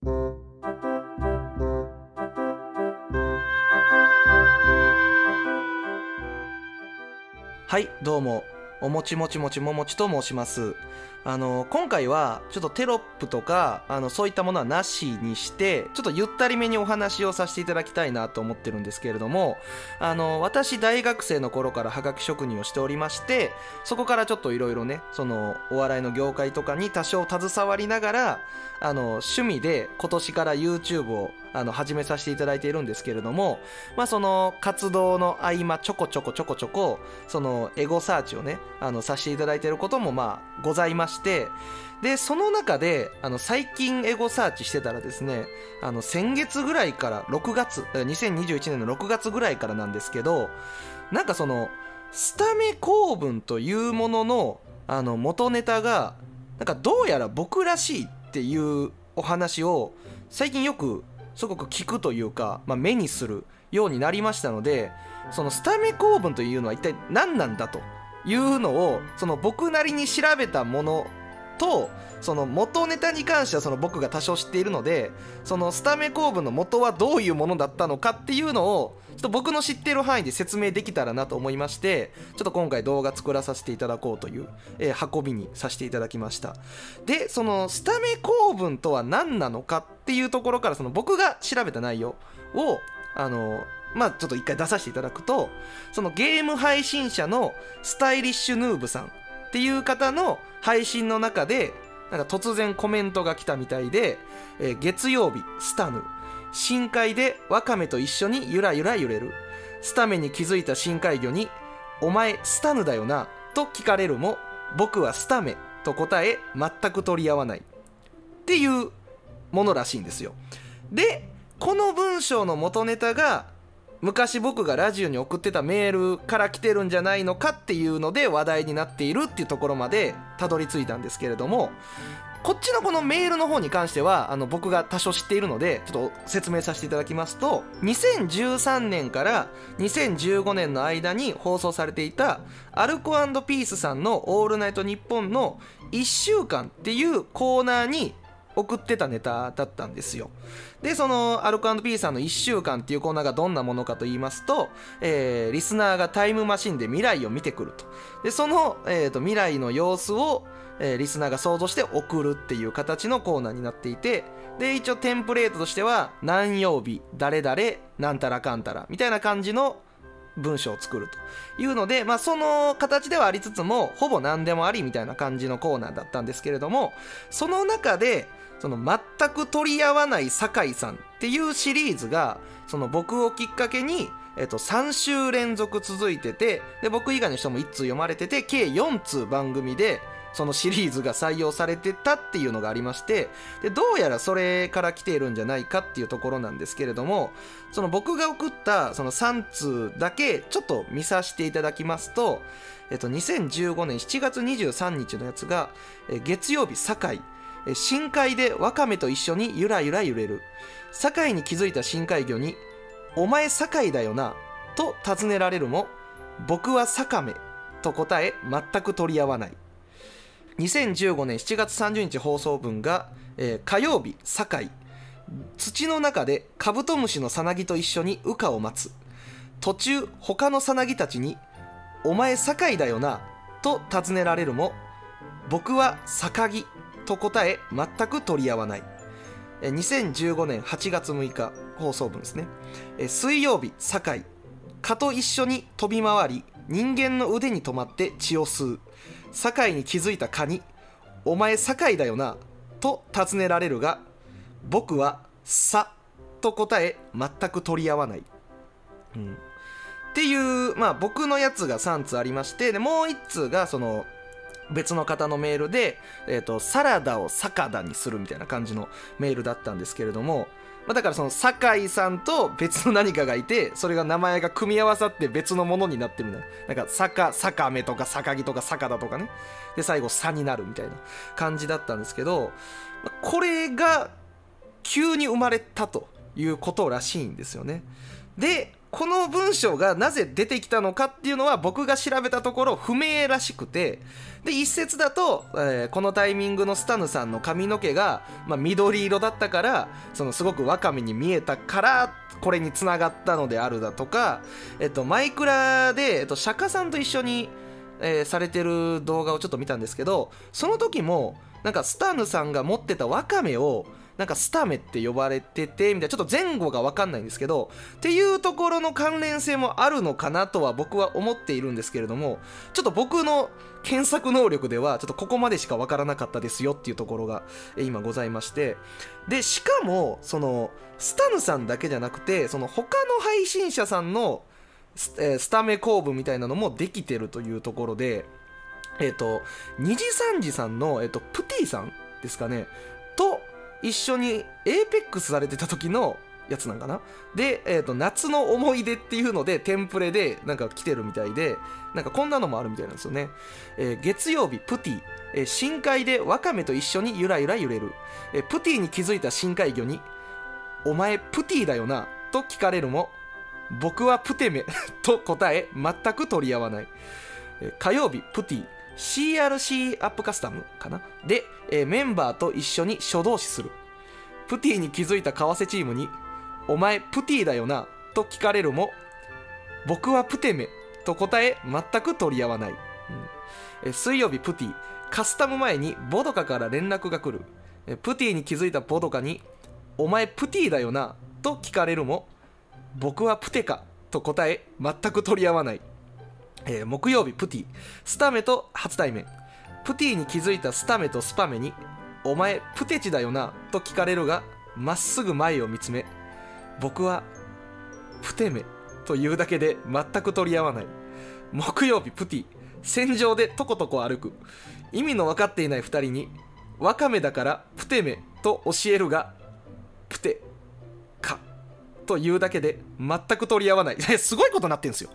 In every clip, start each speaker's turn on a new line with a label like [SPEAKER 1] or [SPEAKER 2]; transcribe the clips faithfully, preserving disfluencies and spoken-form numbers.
[SPEAKER 1] はい、どうも、おもちもちもちももちと申します。あの今回はちょっとテロップとかあのそういったものはなしにして、ちょっとゆったりめにお話をさせていただきたいなと思ってるんですけれども、あの私大学生の頃からはがき職人をしておりまして、そこからちょっといろいろね、そのお笑いの業界とかに多少携わりながら、あの趣味で今年から YouTube をあの始めさせていただいているんですけれども、まあその活動の合間ちょこちょこちょこちょこそのエゴサーチをねあのさせていただいていることもまあございまして、でその中であの最近エゴサーチしてたらですね、あの先月ぐらいからろくがつにせんにじゅういちねんのろくがつぐらいからなんですけど、なんかそのスタメ構文というもののあの元ネタがなんかどうやら僕らしいっていうお話を最近よくすごく聞くというか、まあ、目にするようになりましたので、そのスタメ構文というのは一体何なんだというのをその僕なりに調べたものと、その元ネタに関してはその僕が多少知っているので、そのスタメ構文の元はどういうものだったのかっていうのをちょっと僕の知っている範囲で説明できたらなと思いまして、ちょっと今回動画作らさせていただこうという、えー、運びにさせていただきました。でそのスタメ構文とは何なのかっていうところから、その僕が調べた内容をあのまあちょっと一回出させていただくと、そのゲーム配信者のスタイリッシュヌーブさんっていう方の配信の中でなんか突然コメントが来たみたいで、えー、月曜日スタヌ深海でワカメと一緒にゆらゆら揺れる、スタメに気づいた深海魚にお前スタヌだよなと聞かれるも僕はスタメと答え全く取り合わないっていうものらしいんですよ。でこの文章の元ネタが昔僕がラジオに送ってたメールから来てるんじゃないのかっていうので話題になっているっていうところまでたどり着いたんですけれども、こっちのこのメールの方に関してはあの僕が多少知っているのでちょっと説明させていただきますと、にせんじゅうさんねんからにせんじゅうごねんの間に放送されていたアルコ&ピースさんのオールナイトニッポンのいっしゅうかんっていうコーナーに送ってたネタだったんですよ。でそのアルコ&ピースさんのいっしゅうかんっていうコーナーがどんなものかと言いますと、えー、リスナーがタイムマシンで未来を見てくると。でその、えー、と未来の様子を、えー、リスナーが想像して送るっていう形のコーナーになっていて、で一応テンプレートとしては何曜日誰々なんたらかんたらみたいな感じの文章を作るというので、まあ、その形ではありつつもほぼ何でもありみたいな感じのコーナーだったんですけれども、その中でその全く取り合わない酒井さんっていうシリーズがその僕をきっかけに、えっと、さん週連続続いてて、で僕以外の人もいっ通読まれてて計よん通番組でそのシリーズが採用されてたっていうのがありまして、でどうやらそれから来ているんじゃないかっていうところなんですけれども、その僕が送ったそのさん通だけちょっと見させていただきますと、えっと、にせんじゅうごねんしちがつにじゅうさんにちのやつがえ月曜日酒井深海でワカメと一緒にゆらゆら揺れる、酒井に気づいた深海魚にお前酒井だよなと尋ねられるも僕はサカメと答え全く取り合わない。にせんじゅうごねんしちがつさんじゅうにち放送分が、えー、火曜日酒井土の中でカブトムシのさなぎと一緒に羽化を待つ、途中他のさなぎたちにお前酒井だよなと尋ねられるも僕は酒木と答え全く取り合わない。にせんじゅうごねんはちがつむいか放送分ですね。水曜日酒井蚊と一緒に飛び回り人間の腕に止まって血を吸う、酒井に気づいた蚊にお前酒井だよなと尋ねられるが僕はさと答え全く取り合わない、うん、っていう、まあ僕のやつがさん通ありまして、でもういっ通がその別の方のメールで、えーと、サラダをサカダにするみたいな感じのメールだったんですけれども、まあ、だからその酒井さんと別の何かがいて、それが名前が組み合わさって別のものになってるね。なんか酒酒目とか酒木とか酒田とかね、で最後差になるみたいな感じだったんですけど、これが急に生まれたということらしいんですよね。でこの文章がなぜ出てきたのかっていうのは僕が調べたところ不明らしくて、で一説だと、えー、このタイミングのスタヌさんの髪の毛が、まあ、緑色だったから、そのすごくワカメに見えたからこれに繋がったのであるだとか、えっと、マイクラで、えっと、釈迦さんと一緒に、えー、されてる動画をちょっと見たんですけど、その時もなんかスタヌさんが持ってたワカメをなんかスタメって呼ばれててみたいな、ちょっと前後が分かんないんですけどっていうところの関連性もあるのかなとは僕は思っているんですけれども、ちょっと僕の検索能力ではちょっとここまでしか分からなかったですよっていうところが今ございまして、でしかもそのスタヌさんだけじゃなくて、その他の配信者さんのス、えー、スタメ構文みたいなのもできてるというところで、えっとにじさんじさんの、えっと、プティさんですかねと一緒にエーペックスされてた時のやつなんかなで、えーと、夏の思い出っていうのでテンプレでなんか来てるみたいで、なんかこんなのもあるみたいなんですよね。えー、月曜日プティ、えー、深海でワカメと一緒にゆらゆら揺れる、えー、プティに気づいた深海魚にお前プティだよなと聞かれるも僕はプテメと答え全く取り合わない。えー、火曜日プティシーアールシー アップカスタムかなで、えー、メンバーと一緒に初動詞する。プティに気づいた為替チームにお前プティだよなと聞かれるも僕はプテメと答え全く取り合わない。うん、えー、水曜日プティカスタム前にボドカから連絡が来る。えー、プティに気づいたボドカにお前プティだよなと聞かれるも僕はプテカと答え全く取り合わない。えー、木曜日プティスタメと初対面。プティに気づいたスタメとスパメにお前プテチだよなと聞かれるがまっすぐ前を見つめ僕はプテメというだけで全く取り合わない。木曜日プティ戦場でとことこ歩く。意味の分かっていないふたりにワカメだからプテメと教えるがプテカというだけで全く取り合わない。すごいことになってるんですよ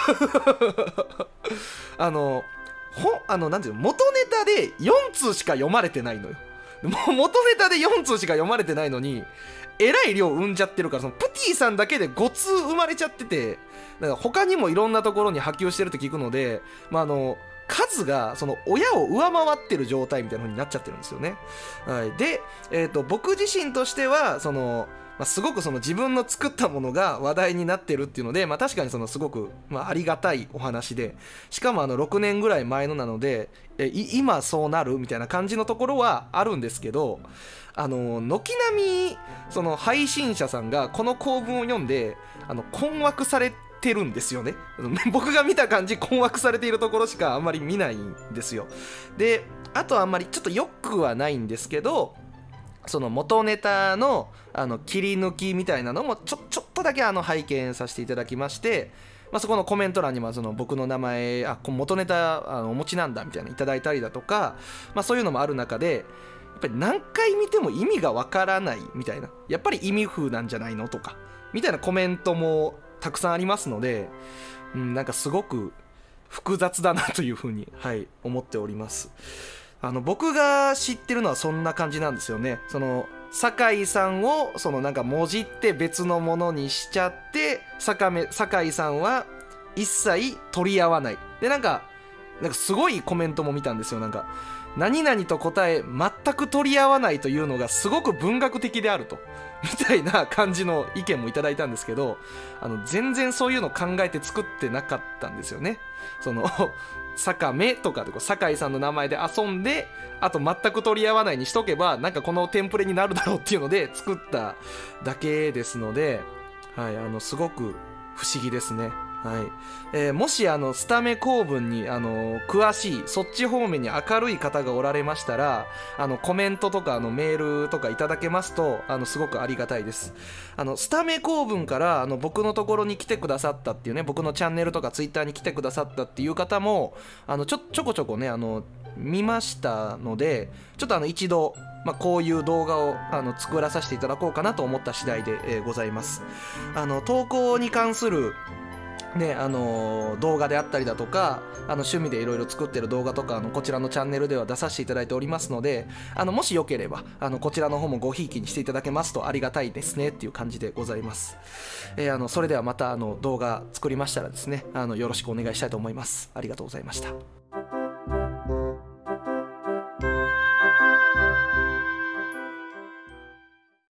[SPEAKER 1] あのほあのなんていうの元ネタでよん通しか読まれてないのよ。もう元ネタでよん通しか読まれてないのにえらい量生んじゃってるから、そのプティさんだけでご通生まれちゃってて、だから他にもいろんなところに波及してるって聞くので、まああの数がその親を上回ってる状態みたいな風になっちゃってるんですよね。はい、で、えーと、僕自身としてはそのまあ、すごくその自分の作ったものが話題になってるっていうので、まあ、確かにそのすごくまあありがたいお話で、しかもあのろくねんぐらい前のなのでえ今そうなるみたいな感じのところはあるんですけど、あの軒並みその配信者さんがこの構文を読んであの困惑されてるんですよね。僕が見た感じ困惑されているところしかあんまり見ないんですよ。であとあんまりちょっとよくはないんですけど、その元ネタのあの切り抜きみたいなのもちょちょっとだけあの拝見させていただきまして、まあ、そこのコメント欄にもその僕の名前あ元ネタあのお持ちなんだみたいないただいたりだとか、まあ、そういうのもある中でやっぱり何回見ても意味がわからないみたいな、やっぱり意味風なんじゃないのとかみたいなコメントもたくさんありますので、うん、なんかすごく複雑だなというふうに、はい、思っております。あの僕が知ってるのはそんな感じなんですよね。その酒井さんをそのなんかもじって別のものにしちゃって酒井さんは一切取り合わないで、なんかなんかすごいコメントも見たんですよ。なんか何々と答え全く取り合わないというのがすごく文学的であるとみたいな感じの意見もいただいたんですけど、あの全然そういうの考えて作ってなかったんですよね。その坂目とかでこう酒井さんの名前で遊んで、あと全く取り合わないにしとけばなんかこのテンプレになるだろうっていうので作っただけですので、はい、あのすごく不思議ですね。はい、えー、もしあのスタメ構文にあの詳しいそっち方面に明るい方がおられましたら、あのコメントとかあのメールとかいただけますとあのすごくありがたいです。あのスタメ構文からあの僕のところに来てくださったっていうね、僕のチャンネルとかツイッターに来てくださったっていう方もあのちょちょこちょこねあの見ましたので、ちょっとあの一度、まあ、こういう動画をあの作らさせていただこうかなと思った次第で、えー、ございます。あの投稿に関するね、あの動画であったりだとか、あの趣味でいろいろ作ってる動画とか、あのこちらのチャンネルでは出させていただいておりますので、あのもしよければあのこちらの方もごひいきにしていただけますとありがたいですねっていう感じでございます。えー、あのそれではまたあの動画作りましたらですね、あのよろしくお願いしたいと思います。ありがとうございました。